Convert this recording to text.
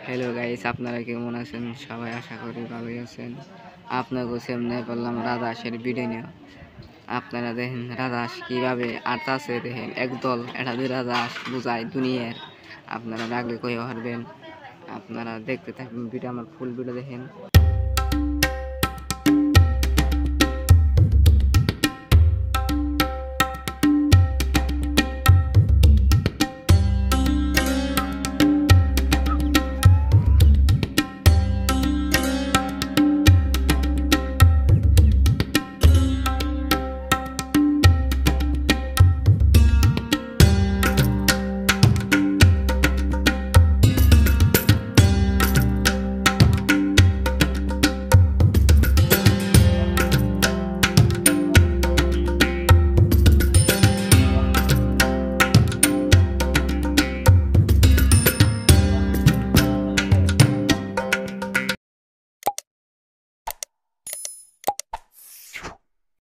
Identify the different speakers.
Speaker 1: Hello guys, আপনারা কেমন আছেন? সবাই আশা করি ভালোই আছেন। আপনাকে সামনে বললাম রাধাসের ভিডিও নিয়ে। আপনারা দেখেন রাধাস কীভাবে আটতাছে, দেখেন একদল এটা দুই রাধাস বুঝায় দুনিয়ার। আপনারা রাখলে কই হারবেন। আপনারা দেখতে থাকবেন ভিডিও, আমার ফুল ভিডিও দেখেন।